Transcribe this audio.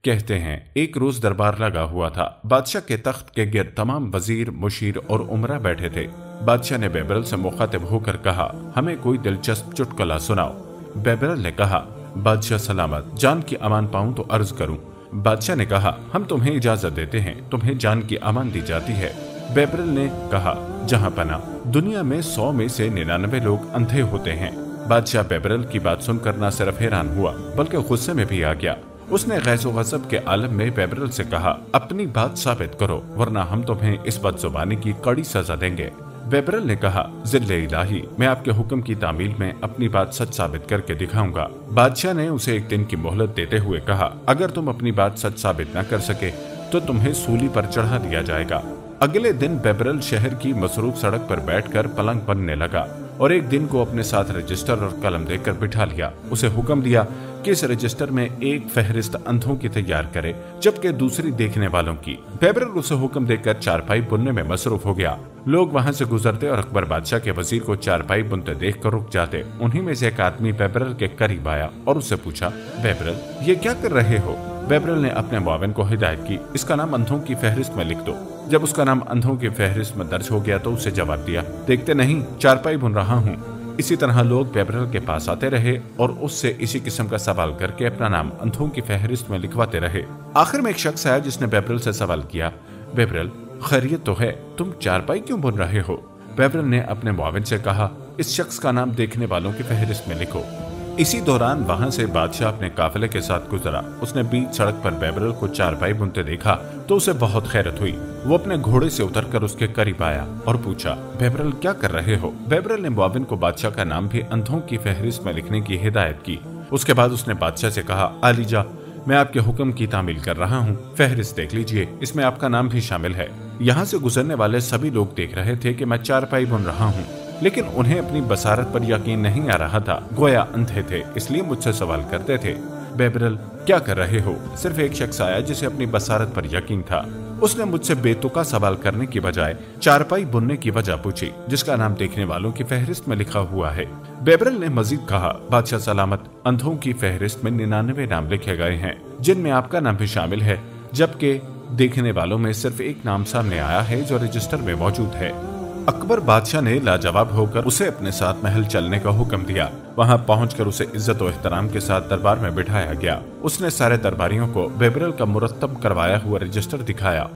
کہتے ہیں ایک روز دربار لگا ہوا تھا۔ بادشاہ کے تخت کے گرد تمام وزیر، مشیر اور عمرہ بیٹھے تھے۔ بادشاہ نے بیبرل سے مخاطب ہو کر کہا، ہمیں کوئی دلچسپ چٹکلا سناؤ۔ بیبرل نے کہا، بادشاہ سلامت، جان کی امان پاؤں تو عرض کروں۔ بادشاہ نے کہا، ہم تمہیں اجازت دیتے ہیں، تمہیں جان کی امان دی جاتی ہے۔ بیبرل نے کہا، جہاں پناہ، دنیا میں 100 میں سے 99 لوگ اندھے ہوتے ہیں۔ بادشاہ بیبرل کی بات سن کر نہ صرف حیران ہوا بلکہ غصے میں بھی آ گیا۔ اس نے غیظ و غضب کے عالم میں بیبرل سے کہا، اپنی بات ثابت کرو ورنہ ہم تمہیں اس بد زبانی کی کڑی سزا دیں گے۔ بیبرل نے کہا، ذل الہی، میں آپ کے حکم کی تعمیل میں اپنی بات سچ ثابت کر کے دکھاؤں گا۔ بادشاہ نے اسے 1 دن کی مہلت دیتے ہوئے کہا، اگر تم اپنی بات سچ ثابت نہ کر سکے تو تمہیں سولی پر چڑھا دیا جائے گا۔ اگلے دن بیبرل شہر کی مصروف سڑک پر بیٹھ کر پلنگ بننے لگا اور ایک دن کو اپنے ساتھ رجسٹر اور قلم دے کر بٹھا لیا۔ اسے حکم دیا کہ اس رجسٹر میں ایک فہرست اندھوں کی تیار کرے جبکہ دوسری دیکھنے والوں کی۔ بیبرل اسے حکم دے کر چارپائی بننے میں مصروف ہو گیا۔ لوگ وہاں سے گزرتے اور اکبر بادشاہ کے وزیر کو چارپائی بنتے دیکھ کر رک جاتے۔ انہی میں سے ایک آدمی بیبرل کے قریب آیا اور اس سے پوچھا، بیبرل، یہ کیا کر رہے ہو؟ بیبرل نے اپنے معاون کو ہدایت کی، اس کا نام اندھوں کی فہرست میں لکھ دو۔ جب اس کا نام اندھوں کی فہرست میں درج ہو گیا تو اسے جواب دیا، دیکھتے نہیں، چارپائی بن رہا ہوں۔ اسی طرح لوگ بیبرل کے پاس آتے رہے اور اس سے اسی قسم کا سوال کر کے اپنا نام اندھوں کی فہرست میں لکھواتے رہے۔ آخر میں ایک شخص آیا جس نے بیبرل سے سوال کیا، بیبرل، خیریت تو ہے، تم چارپائی کیوں بن رہے ہو؟ بیبرل نے اپنے معاون سے کہا، اس شخص کا نام دیکھنے والوں کی فہرست میں لکھو۔ اسی دوران وہاں سے بادشاہ اپنے قافلے کے ساتھ گزرا۔ اس نے بیچ سڑک پر بیبرل کو چارپائی بنتے دیکھا تو اسے بہت حیرت ہوئی۔ وہ اپنے گھوڑے سے اتر کر اس کے قریب آیا اور پوچھا، بیبرل، کیا کر رہے ہو؟ بیبرل نے معاون کو بادشاہ کا نام بھی اندھوں کی فہرست میں لکھنے کی ہدایت کی۔ اس کے بعد اس نے بادشاہ سے کہا، عالیجا، میں آپ کے حکم کی تعمیل کر رہا ہوں، فہرست دیکھ لیجئے، اس میں آپ کا نام بھی شامل ہے۔ یہاں سے گزرنے والے سبھی لوگ دیکھ رہے تھے کہ میں چارپائی بن رہا ہوں، لیکن انہیں اپنی بصارت پر یقین نہیں آ رہا تھا، گویا اندھے تھے، اس لیے مجھ سے سوال کرتے تھے، بیبرل، کیا کر رہے ہو؟ صرف ایک شخص آیا جسے اپنی بصارت پر یقین تھا۔ اس نے مجھ سے بے تکا سوال کرنے کی بجائے چارپائی بننے کی وجہ پوچھی جس کا نام دیکھنے والوں کی فہرست میں لکھا ہوا ہے۔ بیبرل نے مزید کہا، بادشاہ سلامت، اندھوں کی فہرست میں 99 نام لکھے گئے ہیں جن میں آپ کا نام بھی شامل ہے، جبکہ دیکھنے والوں میں صرف ایک نام سامنے آیا ہے جو رجسٹر میں موجود ہے۔ اکبر بادشاہ نے لاجواب ہو کر اسے اپنے ساتھ محل چلنے کا حکم دیا۔ وہاں پہنچ کر اسے عزت و احترام کے ساتھ دربار میں بٹھایا گیا۔ اس نے سارے درباریوں کو بیبرل کا مرتب کروایا ہوا رجسٹر دکھایا